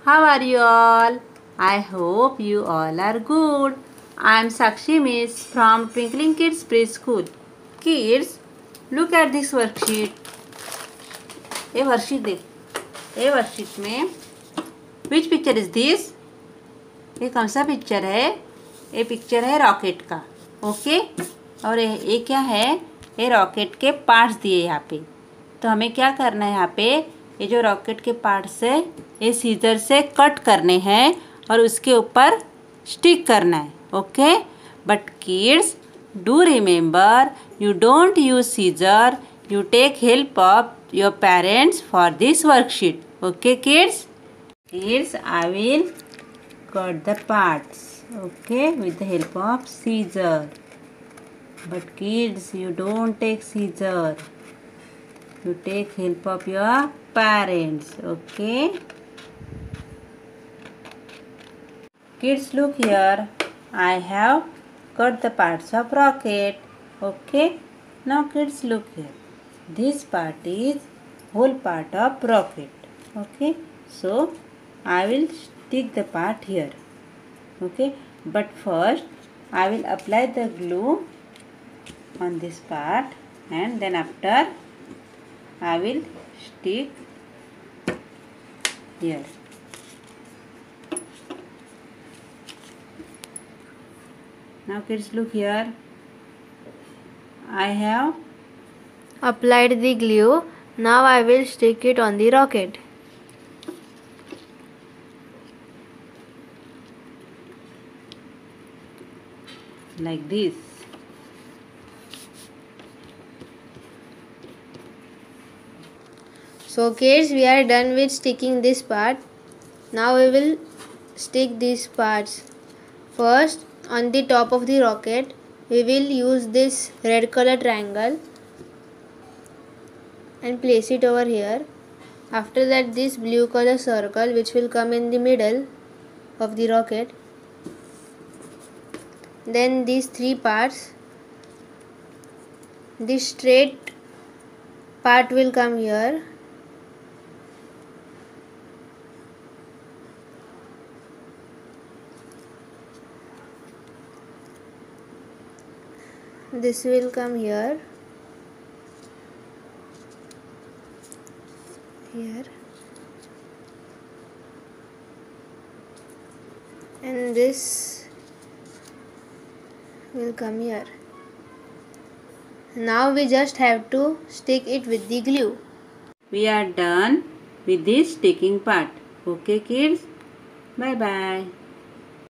How are you all? I hope you all are good. I am Sakshi Miss from Twinkling Kids Preschool. Kids, look at this worksheet. ये worksheet देख. ये worksheet में which picture is this? ये कौन सा picture है? ये picture है रॉकेट का. ओके. और ये क्या है? ये रॉकेट के पार्ट्स दिए यहाँ पे. तो हमें क्या करना है यहाँ पे? ये जो रॉकेट के पार्ट्स है ये सीजर से कट करने हैं और उसके ऊपर स्टिक करना है. Okay. But kids, do remember, you don't use scissor. You take help of your parents for this worksheet. Okay, kids? Kids, I will cut the parts. Okay, with the help of scissor. But kids, you don't take scissor. You take help of your parents. Okay? Kids, look here. I have cut the parts of rocket. Okay? Now kids, look here. This part is whole part of rocket. Okay, so I will stick the part here. Okay, but first I will apply the glue on this part, and then after I will stick here. Now kids, look here. I have applied the glue. Now I will stick it on the rocket. Like this. So kids, we are done with sticking this part. Now we will stick these parts. First, on the top of the rocket, we will use this red color triangle and place it over here. After that, this blue color circle which will come in the middle of the rocket. Then these three parts. This straight part will come here. This will come here. Here, and this will come here. Now we just have to stick it with the glue. We are done with this sticking part. Okay, kids? Bye bye.